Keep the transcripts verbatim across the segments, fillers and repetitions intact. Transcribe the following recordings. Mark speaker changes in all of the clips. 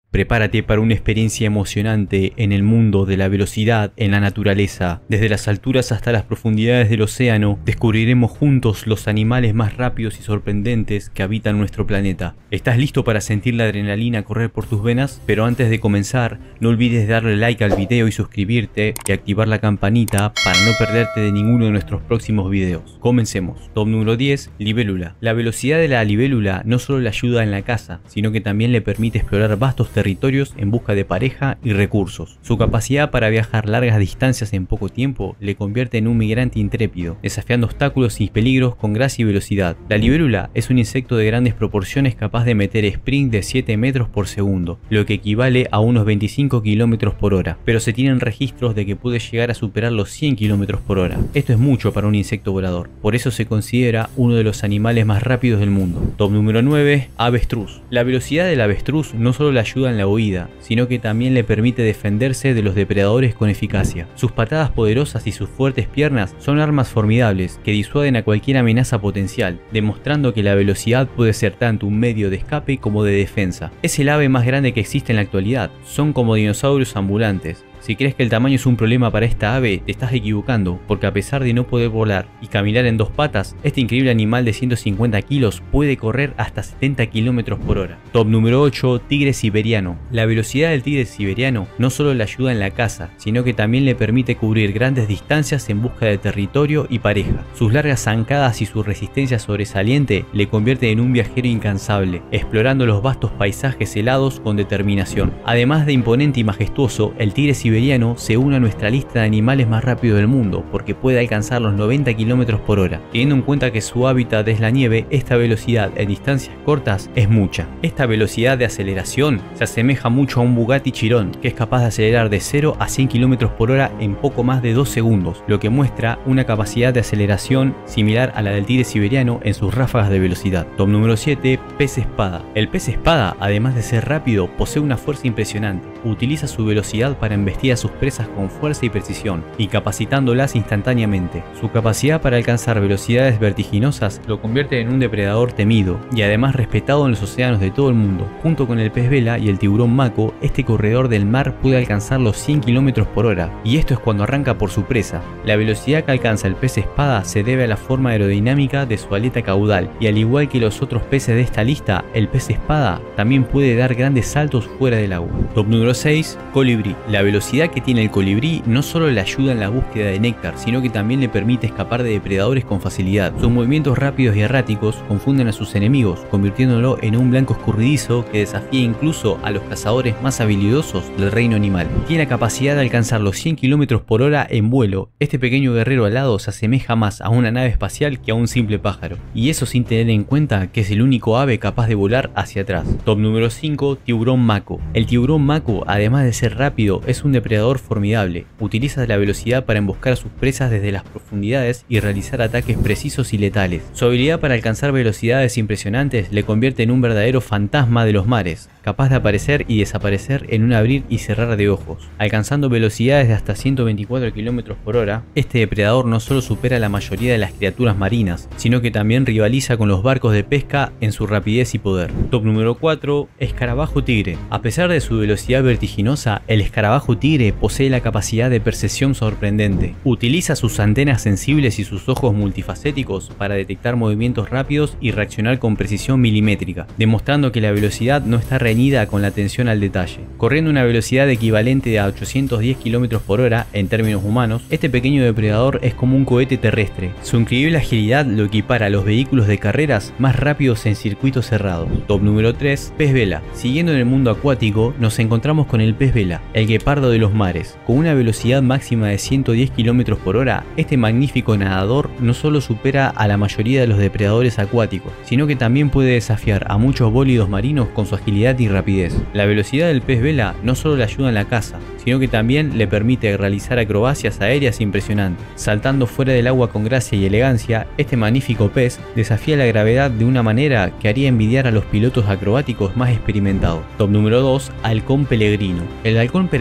Speaker 1: Prepárate para una experiencia emocionante en el mundo de la velocidad en la naturaleza. Desde las alturas hasta las profundidades del océano, descubriremos juntos los animales más rápidos y sorprendentes que habitan nuestro planeta. ¿Estás listo para sentir la adrenalina correr por tus venas? Pero antes de comenzar, no olvides darle like al video y suscribirte y activar la campanita para no perderte de ninguno de nuestros próximos videos. Comencemos. Top número diez. Libélula. La velocidad de la libélula no solo le ayuda en la caza, sino que también le permite explorar vastos territorios en busca de pareja y recursos. Su capacidad para viajar largas distancias en poco tiempo le convierte en un migrante intrépido, desafiando obstáculos y peligros con gracia y velocidad. La libélula es un insecto de grandes proporciones capaz de meter sprint de siete metros por segundo, lo que equivale a unos veinticinco kilómetros por hora, pero se tienen registros de que puede llegar a superar los cien kilómetros por hora. Esto es mucho para un insecto volador, por eso se considera uno de los animales más rápidos del mundo. Top número nueve. Avestruz. La velocidad del avestruz no solo le ayuda en la huida, sino que también le permite defenderse de los depredadores con eficacia. Sus patadas poderosas y sus fuertes piernas son armas formidables que disuaden a cualquier amenaza potencial, demostrando que la velocidad puede ser tanto un medio de escape como de defensa. Es el ave más grande que existe en la actualidad, son como dinosaurios ambulantes. Si crees que el tamaño es un problema para esta ave, te estás equivocando, porque a pesar de no poder volar y caminar en dos patas, este increíble animal de ciento cincuenta kilos puede correr hasta setenta kilómetros por hora. Top número ocho. Tigre siberiano. La velocidad del tigre siberiano no solo le ayuda en la caza, sino que también le permite cubrir grandes distancias en busca de territorio y pareja. Sus largas zancadas y su resistencia sobresaliente le convierten en un viajero incansable, explorando los vastos paisajes helados con determinación. Además de imponente y majestuoso, el tigre siberiano siberiano se une a nuestra lista de animales más rápidos del mundo porque puede alcanzar los noventa kilómetros por hora. Teniendo en cuenta que su hábitat es la nieve, esta velocidad en distancias cortas es mucha. Esta velocidad de aceleración se asemeja mucho a un Bugatti Chiron, que es capaz de acelerar de cero a cien kilómetros por hora en poco más de dos segundos, lo que muestra una capacidad de aceleración similar a la del tigre siberiano en sus ráfagas de velocidad. Top número siete. Pez espada. El pez espada, además de ser rápido, posee una fuerza impresionante. Utiliza su velocidad para embestir a sus presas con fuerza y precisión, incapacitándolas instantáneamente. Su capacidad para alcanzar velocidades vertiginosas lo convierte en un depredador temido y además respetado en los océanos de todo el mundo. Junto con el pez vela y el tiburón mako, este corredor del mar puede alcanzar los cien kilómetros por hora, y esto es cuando arranca por su presa. La velocidad que alcanza el pez espada se debe a la forma aerodinámica de su aleta caudal, y al igual que los otros peces de esta lista, el pez espada también puede dar grandes saltos fuera del agua. Top número seis. Colibrí. La velocidad La velocidad que tiene el colibrí no solo le ayuda en la búsqueda de néctar, sino que también le permite escapar de depredadores con facilidad. Sus movimientos rápidos y erráticos confunden a sus enemigos, convirtiéndolo en un blanco escurridizo que desafía incluso a los cazadores más habilidosos del reino animal. Tiene la capacidad de alcanzar los cien kilómetros por hora en vuelo. Este pequeño guerrero alado se asemeja más a una nave espacial que a un simple pájaro, y eso sin tener en cuenta que es el único ave capaz de volar hacia atrás. Top número cinco. Tiburón mako. El tiburón mako, además de ser rápido, es un depredador formidable. Utiliza la velocidad para emboscar a sus presas desde las profundidades y realizar ataques precisos y letales. Su habilidad para alcanzar velocidades impresionantes le convierte en un verdadero fantasma de los mares, capaz de aparecer y desaparecer en un abrir y cerrar de ojos. Alcanzando velocidades de hasta ciento veinticuatro kilómetros por hora, este depredador no solo supera a la mayoría de las criaturas marinas, sino que también rivaliza con los barcos de pesca en su rapidez y poder. Top número cuatro. Escarabajo tigre. A pesar de su velocidad vertiginosa, el escarabajo tigre posee la capacidad de percepción sorprendente. Utiliza sus antenas sensibles y sus ojos multifacéticos para detectar movimientos rápidos y reaccionar con precisión milimétrica, demostrando que la velocidad no está reñida con la atención al detalle. Corriendo una velocidad equivalente a ochocientos diez kilómetros por hora en términos humanos, este pequeño depredador es como un cohete terrestre. Su increíble agilidad lo equipara a los vehículos de carreras más rápidos en circuitos cerrados. Top número tres. Pez vela. Siguiendo en el mundo acuático, nos encontramos con el pez vela, el guepardo de los mares. Con una velocidad máxima de ciento diez kilómetros por hora, este magnífico nadador no solo supera a la mayoría de los depredadores acuáticos, sino que también puede desafiar a muchos bólidos marinos con su agilidad y rapidez. La velocidad del pez vela no solo le ayuda en la caza, sino que también le permite realizar acrobacias aéreas impresionantes. Saltando fuera del agua con gracia y elegancia, este magnífico pez desafía la gravedad de una manera que haría envidiar a los pilotos acrobáticos más experimentados. Top número dos. Halcón peregrino. El halcón peregrino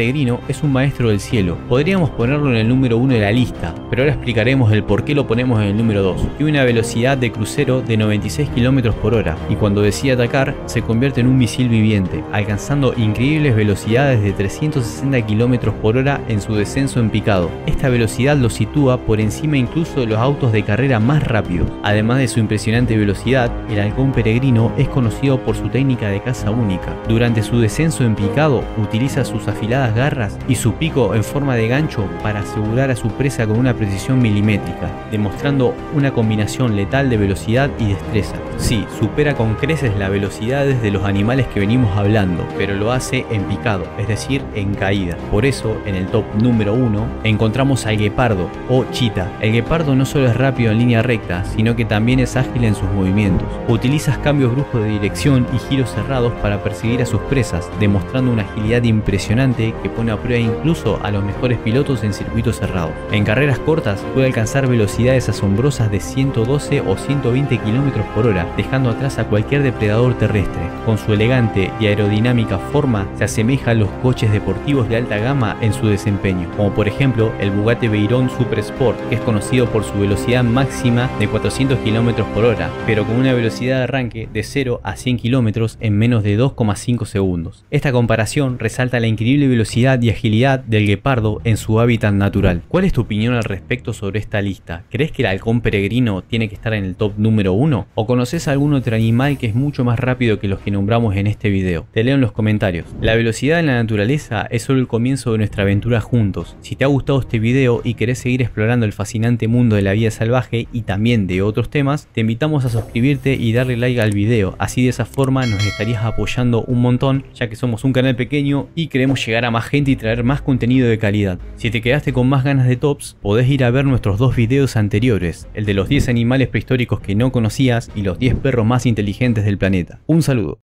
Speaker 1: es un maestro del cielo. Podríamos ponerlo en el número uno de la lista, pero ahora explicaremos el por qué lo ponemos en el número dos. Tiene una velocidad de crucero de noventa y seis kilómetros por hora y cuando decide atacar se convierte en un misil viviente, alcanzando increíbles velocidades de trescientos sesenta kilómetros por hora en su descenso en picado. Esta velocidad lo sitúa por encima incluso de los autos de carrera más rápidos. Además de su impresionante velocidad, el halcón peregrino es conocido por su técnica de caza única. Durante su descenso en picado, utiliza sus afiladas garras y su pico en forma de gancho para asegurar a su presa con una precisión milimétrica, demostrando una combinación letal de velocidad y destreza. Sí, supera con creces las velocidades de los animales que venimos hablando, pero lo hace en picado, es decir, en caída. Por eso, en el top número uno, encontramos al guepardo o chita. El guepardo no solo es rápido en línea recta, sino que también es ágil en sus movimientos. Utiliza cambios bruscos de dirección y giros cerrados para perseguir a sus presas, demostrando una agilidad impresionante que pone a prueba incluso a los mejores pilotos en circuitos cerrados. En carreras cortas puede alcanzar velocidades asombrosas de ciento doce o ciento veinte kilómetros por hora, dejando atrás a cualquier depredador terrestre. Con su elegante y aerodinámica forma se asemeja a los coches deportivos de alta gama en su desempeño, como por ejemplo el Bugatti Veyron Super Sport, que es conocido por su velocidad máxima de cuatrocientos kilómetros por hora, pero con una velocidad de arranque de cero a cien kilómetros en menos de dos coma cinco segundos. Esta comparación resalta la increíble velocidad y agilidad del guepardo en su hábitat natural. ¿Cuál es tu opinión al respecto sobre esta lista? ¿Crees que el halcón peregrino tiene que estar en el top número uno? ¿O conoces algún otro animal que es mucho más rápido que los que nombramos en este video? Te leo en los comentarios. La velocidad en la naturaleza es solo el comienzo de nuestra aventura juntos. Si te ha gustado este video y querés seguir explorando el fascinante mundo de la vida salvaje y también de otros temas, te invitamos a suscribirte y darle like al video. Así de esa forma nos estarías apoyando un montón, ya que somos un canal pequeño y queremos llegar a más gente y traer más contenido de calidad. Si te quedaste con más ganas de tops, podés ir a ver nuestros dos videos anteriores, el de los diez animales prehistóricos que no conocías y los diez perros más inteligentes del planeta. Un saludo.